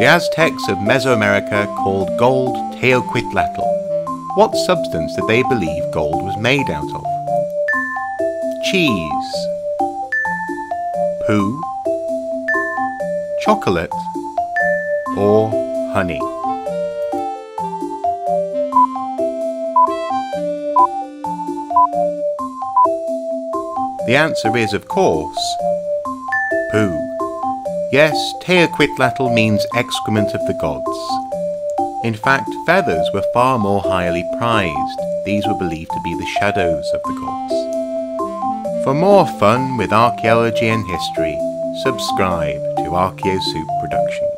The Aztecs of Mesoamerica called gold Teoquitlatl. What substance did they believe gold was made out of? Cheese, poo, chocolate, or honey? The answer is, of course, poo. Yes, Teoquitlatl means excrement of the gods. In fact, feathers were far more highly prized. These were believed to be the shadows of the gods. For more fun with archaeology and history, subscribe to Archaeosoup Productions.